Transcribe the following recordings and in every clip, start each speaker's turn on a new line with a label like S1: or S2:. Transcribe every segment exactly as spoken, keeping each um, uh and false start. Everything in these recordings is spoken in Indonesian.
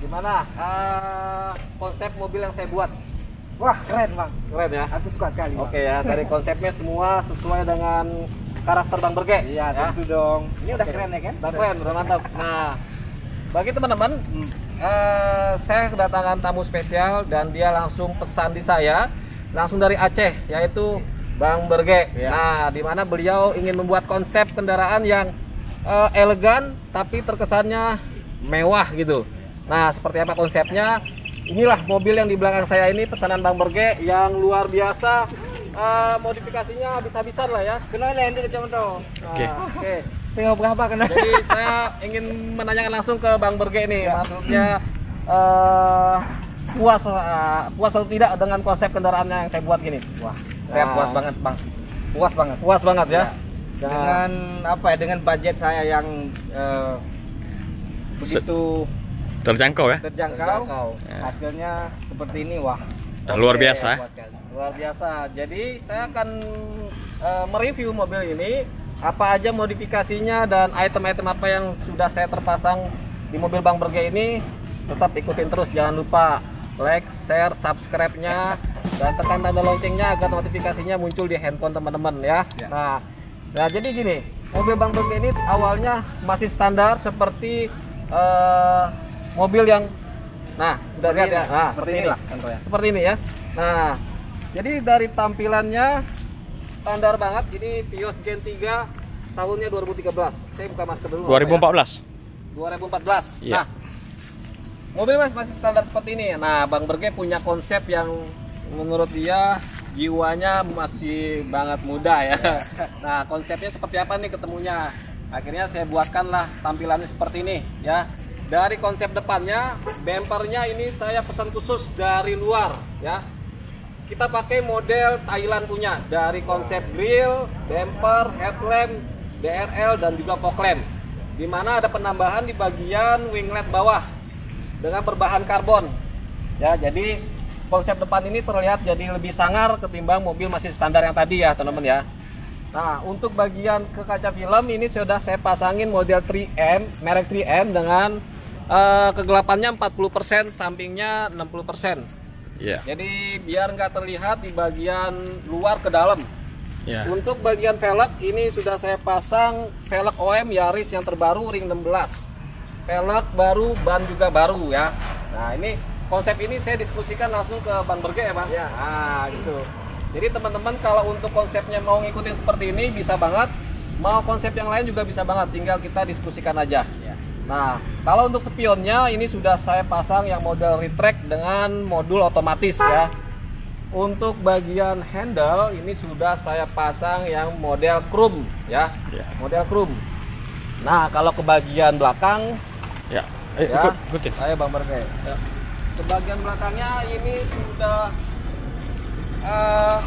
S1: gimana uh, konsep mobil yang saya buat?
S2: Wah, keren bang.
S1: Keren ya?
S2: Aku suka sekali bang.
S1: Oke ya, dari konsepnya semua sesuai dengan karakter Bang Berge.
S2: Iya,
S1: ya?
S2: tentu dong. Ini udah
S1: Oke.
S2: keren ya kan?
S1: Udah keren, udah mantap. Nah, bagi teman-teman, hmm. uh, saya kedatangan tamu spesial dan dia langsung pesan di saya, langsung dari Aceh, yaitu Bang Berge. Ya. Nah, di mana beliau ingin membuat konsep kendaraan yang uh, elegan tapi terkesannya mewah gitu. Nah, seperti apa konsepnya? Inilah mobil yang di belakang saya ini pesanan Bang Berge yang luar biasa. Uh, modifikasinya habis-habisan lah ya.
S2: Kenalin ini contoh.
S1: Oke. Oke.
S2: Tinggal berapa kena?
S1: Jadi saya ingin menanyakan langsung ke Bang Berge nih, ya. Maksudnya uh, puas uh, puas atau tidak dengan konsep kendaraannya yang saya buat gini?
S2: Wah, saya
S1: nah.
S2: puas banget bang. Puas banget.
S1: Puas banget ya.
S2: ya. Dengan apa ya? Dengan budget saya yang uh, begitu
S3: terjangkau ya.
S2: Terjangkau.
S1: terjangkau.
S2: Ya. Hasilnya seperti ini, wah.
S3: Nah, luar biasa.
S1: Luar biasa. Jadi saya akan uh, mereview mobil ini, apa aja modifikasinya dan item-item apa yang sudah saya terpasang di mobil Bang Berge ini. Tetap ikutin terus, jangan lupa like, share, subscribe-nya dan tekan tanda loncengnya agar notifikasinya muncul di handphone teman-teman ya. ya. Nah, nah jadi gini, mobil Bang Berge ini awalnya masih standar seperti uh, mobil yang, nah sudah lihat ya, nah, seperti ini lah contohnya. Seperti ini ya. Nah, jadi dari tampilannya standar banget. Ini Vios Gen tiga tahunnya dua ribu tiga belas. Saya buka masker dulu.
S3: dua ribu empat belas.
S1: Ya. dua ribu empat belas.
S3: Iya.
S1: Nah, mobil masih standar seperti ini. Nah, Bang Berge punya konsep yang menurut dia jiwanya masih banget muda ya. Nah, konsepnya seperti apa nih ketemunya? Akhirnya saya buatkanlah tampilannya seperti ini ya. Dari konsep depannya, bumpernya ini saya pesan khusus dari luar ya. Kita pakai model Thailand punya, dari konsep grill, bumper, headlamp, D R L dan juga fog lamp. Di mana ada penambahan di bagian winglet bawah dengan berbahan karbon. Ya, jadi konsep depan ini terlihat jadi lebih sangar ketimbang mobil masih standar yang tadi ya, teman-teman ya. Nah, untuk bagian ke kaca film ini sudah saya pasangin model tiga M, merek tiga M dengan uh, kegelapannya empat puluh persen, sampingnya enam puluh persen.
S3: Yeah.
S1: Jadi biar nggak terlihat di bagian luar ke dalam.
S3: Yeah.
S1: Untuk bagian velg ini sudah saya pasang velg O M Yaris yang terbaru ring enam belas. Velg baru, ban juga baru ya. Nah, ini konsep ini saya diskusikan langsung ke Bang Berge ya Bang.
S2: Ya.
S1: Nah gitu. Jadi teman-teman kalau untuk konsepnya mau ngikutin seperti ini bisa banget. Mau konsep yang lain juga bisa banget. Tinggal kita diskusikan aja. Ya. Nah, kalau untuk spionnya ini sudah saya pasang yang model retract dengan modul otomatis ya. Untuk bagian handle ini sudah saya pasang yang model chrome ya. Ya. Model chrome. Nah, kalau ke bagian belakang
S3: ya, eh,
S1: ya
S3: ikut, ikutin.
S1: saya Bang Berge. Ya. Ke bagian belakangnya ini sudah uh,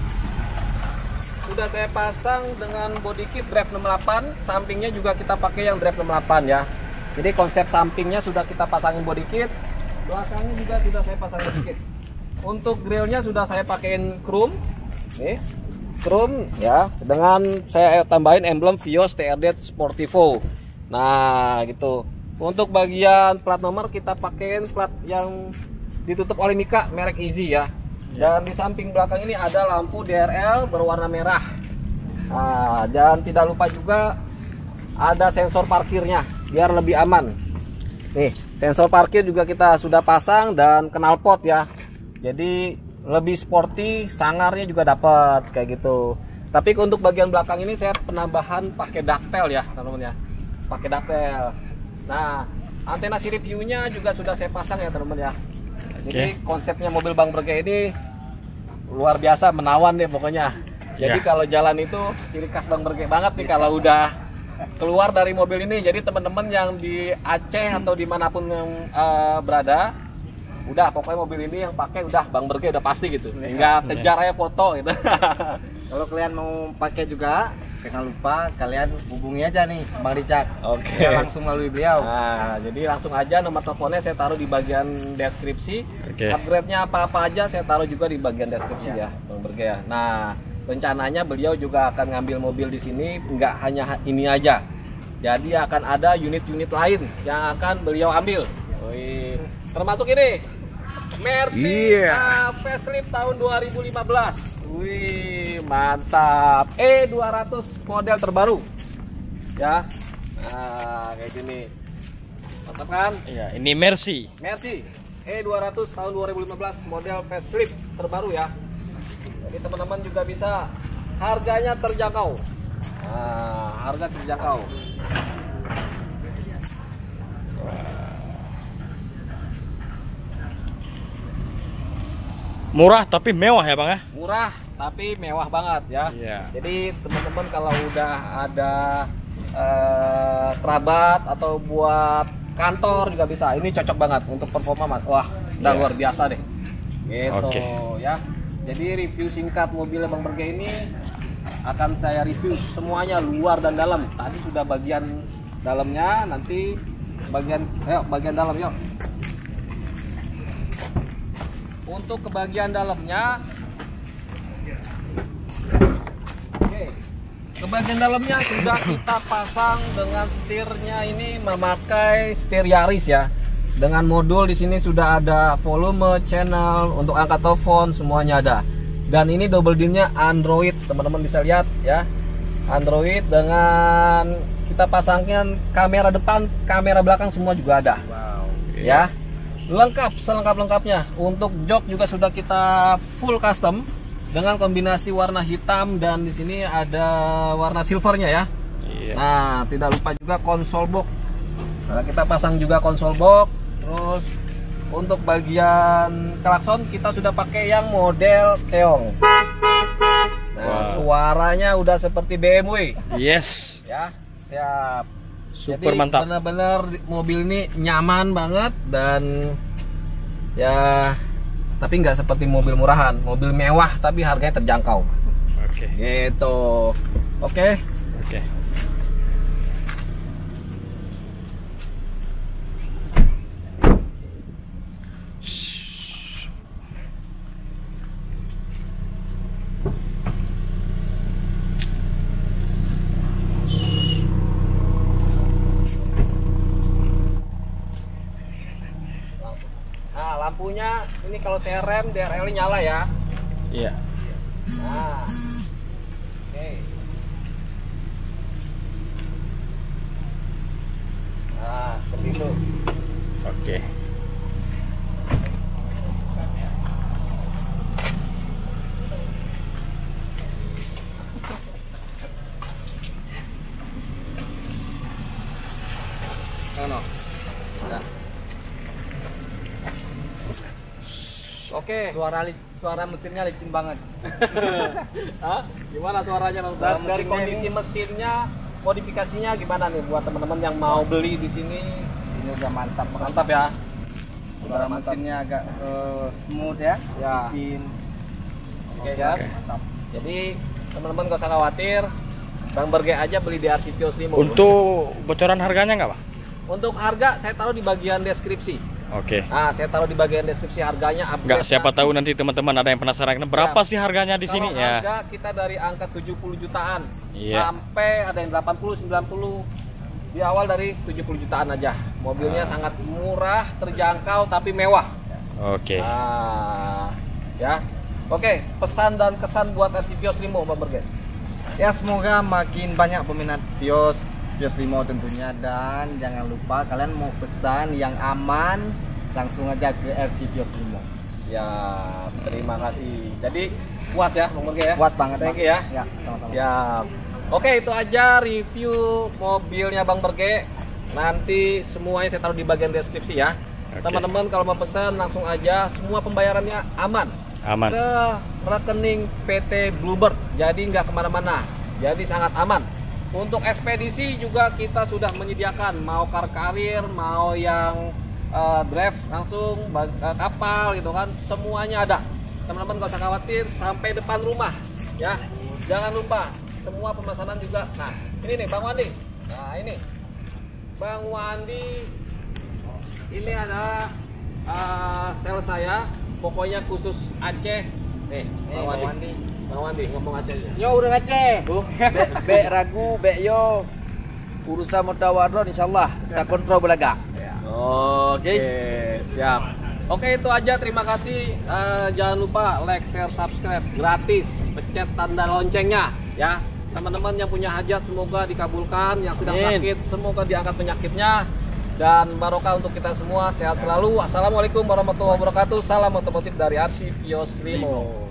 S1: sudah saya pasang dengan body kit drive enam puluh delapan, sampingnya juga kita pakai yang drive enam puluh delapan ya. Jadi konsep sampingnya sudah kita pasangin body kit, belakangnya juga sudah saya pasang body kit. Untuk grillnya sudah saya pakein chrome, nih chrome ya, dengan saya tambahin emblem Vios T R D Sportivo. Nah gitu. Untuk bagian plat nomor kita pakein plat yang ditutup oleh Mika merek Easy ya. Dan di samping belakang ini ada lampu D R L berwarna merah. Nah, dan tidak lupa juga ada sensor parkirnya biar lebih aman. Nih, sensor parkir juga kita sudah pasang dan knalpot ya. Jadi lebih sporty, sangarnya juga dapat kayak gitu. Tapi untuk bagian belakang ini saya penambahan pakai ductile ya, teman-teman ya. Pakai ductile. Nah, antena sirip view-nya juga sudah saya pasang ya, teman-teman ya. Jadi okay. Konsepnya mobil Bang Berge ini luar biasa, menawan deh pokoknya. Jadi yeah. Kalau jalan itu ciri khas Bang Berge banget nih kalau udah keluar dari mobil ini. Jadi teman-teman yang di Aceh atau dimanapun yang uh, berada, udah pokoknya mobil ini yang pakai udah Bang Berge udah pasti gitu. Tinggal kejar aja foto gitu.
S2: Kalau kalian mau pakai juga, jangan lupa kalian hubungi aja nih Bang Richard. Oke. Okay. Langsung melalui beliau.
S1: Nah, jadi langsung aja nomor teleponnya saya taruh di bagian deskripsi.
S3: Okay.
S1: Upgrade-nya apa-apa aja saya taruh juga di bagian deskripsi ya, ya Bang Berge ya. Nah, rencananya beliau juga akan ngambil mobil di sini, nggak hanya ini aja. Jadi akan ada unit-unit lain yang akan beliau ambil. Wih, termasuk ini Mercy
S3: Iya.
S1: uh, facelift tahun dua ribu lima belas. Wih, mantap. E dua ratus model terbaru. Ya. Nah, kayak gini. Mantap kan?
S3: Iya, ini Mercy.
S1: Mercy E dua ratus tahun dua ribu lima belas model facelift terbaru ya. Jadi teman-teman juga bisa, harganya terjangkau. Nah, harga terjangkau.
S3: Murah tapi mewah ya Bang ya?
S1: Murah tapi mewah banget ya.
S3: Iya.
S1: Jadi teman-teman kalau udah ada eh, kerabat atau buat kantor juga bisa. Ini cocok banget untuk performa, Mas. Wah, udah
S3: Iya.
S1: luar biasa deh. Gitu
S3: Oke.
S1: ya. Jadi review singkat mobil Bang Berge ini akan saya review semuanya luar dan dalam. Tadi sudah bagian dalamnya, nanti bagian ayo bagian dalam yuk. Untuk ke bagian dalamnya, oke, ke bagian dalamnya sudah kita pasang dengan setirnya ini memakai setir Yaris ya. Dengan modul di sini sudah ada volume, channel, untuk angkat telepon semuanya ada. Dan ini double din-nya Android, teman-teman bisa lihat ya. Android dengan kita pasangkan kamera depan, kamera belakang semua juga ada.
S2: Wow.
S1: Ya. Lengkap, selengkap-lengkapnya. Untuk jok juga sudah kita full custom dengan kombinasi warna hitam dan di sini ada warna silvernya ya.
S3: Iya.
S1: Nah, tidak lupa juga konsol box. Nah, kita pasang juga konsol box. Terus untuk bagian klakson kita sudah pakai yang model keong. Nah,
S3: Wow.
S1: suaranya udah seperti B M W
S3: Yes.
S1: ya. Siap.
S3: Super
S1: Jadi
S3: mantap.
S1: benar-benar mobil ini nyaman banget dan ya, tapi nggak seperti mobil murahan, mobil mewah tapi harganya terjangkau.
S3: Oke.
S1: Gitu. Oke.
S3: Oke.
S1: Nah, lampunya ini kalau saya rem D R L nyala ya.
S3: Iya.
S1: Nah. Oke. Nah, seperti itu.
S3: Oke.
S1: Ano? Nah. Oke.
S2: Suara li- suara mesinnya licin banget.
S1: Hah? Gimana suaranya Bang?
S2: Suara
S1: Dan dari
S2: mesinnya
S1: kondisi mesinnya, modifikasinya gimana nih buat teman-teman yang mau beli di sini?
S2: Ini udah mantap banget.
S1: Mantap ya.
S2: Suara
S1: Udah mantap.
S2: mesinnya agak eh, smooth ya,
S1: Ya.
S2: licin.
S1: Oke ya.
S3: Oke.
S2: Mantap.
S1: Jadi teman-teman gak usah khawatir, Bang Berge aja beli di R C Vios Limo.
S3: Untuk bocoran harganya nggak Bang?
S1: Untuk harga saya taruh di bagian deskripsi.
S3: Oke.
S1: Nah, saya taruh di bagian deskripsi harganya.
S3: Nggak,
S1: update
S3: siapa
S1: nanti.
S3: tahu nanti teman-teman ada yang penasaran berapa
S1: Siap.
S3: sih harganya di sini
S1: Kalau
S3: ya.
S1: harga kita dari angka tujuh puluh jutaan
S3: Iya.
S1: sampai ada yang delapan puluh, sembilan puluh. Di awal dari tujuh puluh jutaan aja. Mobilnya
S3: Ah.
S1: sangat murah, terjangkau tapi mewah.
S3: Oke.
S1: Nah, ya. Oke, pesan dan kesan buat R C Vios Limo Bang Berge.
S2: Ya semoga makin banyak peminat Vios, Vios Limo tentunya, dan jangan lupa kalian mau pesan yang aman langsung aja ke R C Vios Limo.
S1: Siap, terima kasih. Jadi puas ya Bang Berge ya?
S2: Puas banget.
S1: Thank
S2: Bang.
S1: you ya.
S2: Ya, sama-sama.
S1: Siap. Oke, itu aja review mobilnya Bang Berge. Nanti semuanya saya taruh di bagian deskripsi ya.
S3: Oke.
S1: Teman-teman kalau mau pesan langsung aja, semua pembayarannya aman.
S3: Aman.
S1: Ke rekening P T Bluebird, jadi nggak kemana-mana, jadi sangat aman. Untuk ekspedisi juga kita sudah menyediakan, mau car carrier, mau yang eh, drive langsung bag- eh, kapal gitu kan, semuanya ada. Teman-teman nggak usah khawatir sampai depan rumah ya. Jangan lupa semua pemesanan juga. Nah ini nih Bang Wandi, nah ini Bang Wandi, ini ada eh, sales saya. Pokoknya khusus Aceh. Nih,
S2: Nih,
S1: Bang
S2: Bang
S1: Wandi.
S2: Wandi.
S1: Bang Wandi ngomong Aceh aja.
S4: Yo udah ngeceh, bu. Bek, bek ragu, bek yo. Urusan mutawadron insyaallah kita kontrol belaga.
S1: Oke, siap. Oke, itu aja. Terima kasih. Eh, jangan lupa like, share, subscribe, gratis. Pencet tanda loncengnya, ya. Teman-teman yang punya hajat semoga dikabulkan. Yang sedang
S3: Amin.
S1: sakit semoga diangkat penyakitnya. Dan barokah untuk kita semua. Sehat selalu. Assalamualaikum warahmatullahi wabarakatuh. Salam otomotif dari Arsivios Limo.